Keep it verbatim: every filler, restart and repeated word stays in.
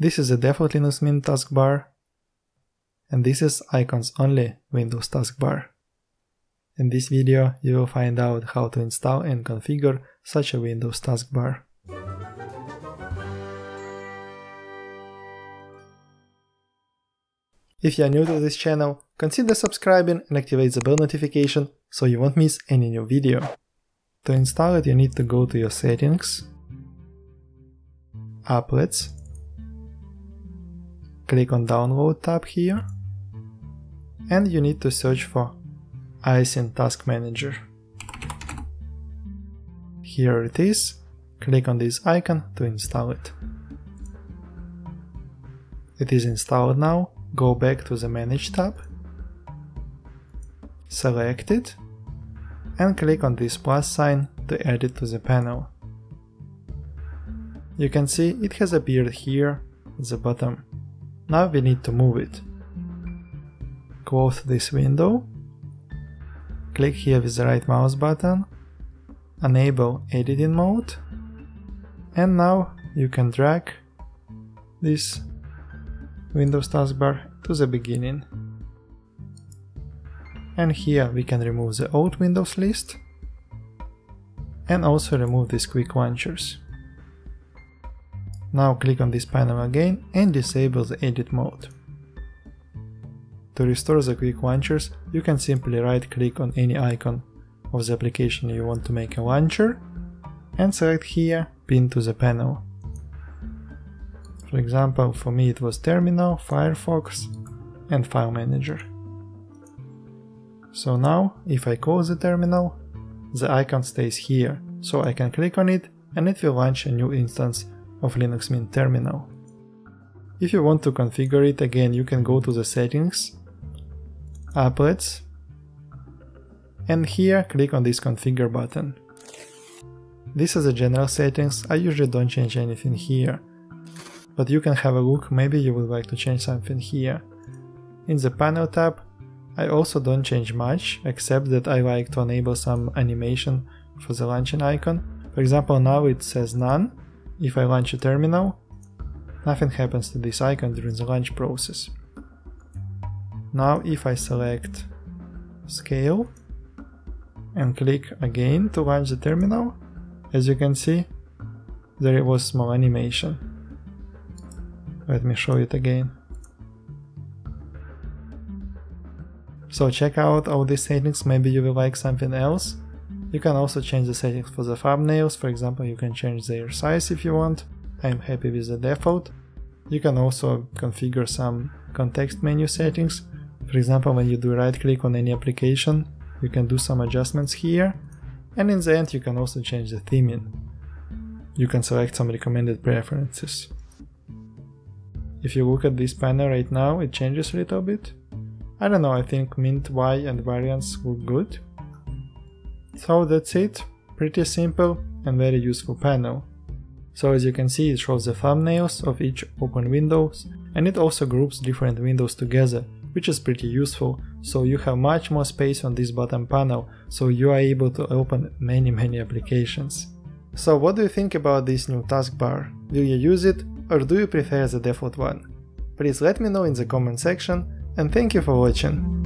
This is the default Linux Mint taskbar, and this is icons only Windows taskbar. In this video you will find out how to install and configure such a Windows taskbar. If you are new to this channel, consider subscribing and activate the bell notification so you won't miss any new video. To install it, you need to go to your settings, Applets, click on Download tab here, and you need to search for Icing Task Manager. Here it is, click on this icon to install it. It is installed now, go back to the Manage tab, select it, and click on this plus sign to add it to the panel. You can see it has appeared here at the bottom. Now we need to move it. Close this window, click here with the right mouse button, enable editing mode, and now you can drag this Windows taskbar to the beginning. And here we can remove the old Windows list and also remove these quick launchers. Now click on this panel again and disable the edit mode. To restore the quick launchers, you can simply right click on any icon of the application you want to make a launcher and select here Pin to the panel. For example, for me it was Terminal, Firefox and File Manager. So now, if I close the terminal, the icon stays here, so I can click on it and it will launch a new instance of Linux Mint Terminal. If you want to configure it, again you can go to the settings, Applets, and here click on this configure button. This is the general settings, I usually don't change anything here, but you can have a look, maybe you would like to change something here. In the panel tab, I also don't change much, except that I like to enable some animation for the launching icon. For example, now it says none. If I launch a terminal, nothing happens to this icon during the launch process. Now if I select Scale and click again to launch the terminal, as you can see, there was small animation. Let me show it again. So check out all these settings, maybe you will like something else. You can also change the settings for the thumbnails, for example you can change their size if you want. I am happy with the default. You can also configure some context menu settings. For example, when you do right click on any application, you can do some adjustments here. And in the end you can also change the theming. You can select some recommended preferences. If you look at this panel right now, it changes a little bit. I don't know, I think Mint Y and variants look good. So that's it, pretty simple and very useful panel. So as you can see, it shows the thumbnails of each open windows, and it also groups different windows together, which is pretty useful, so you have much more space on this bottom panel, so you are able to open many many applications. So what do you think about this new taskbar? Will you use it, or do you prefer the default one? Please let me know in the comment section, and thank you for watching.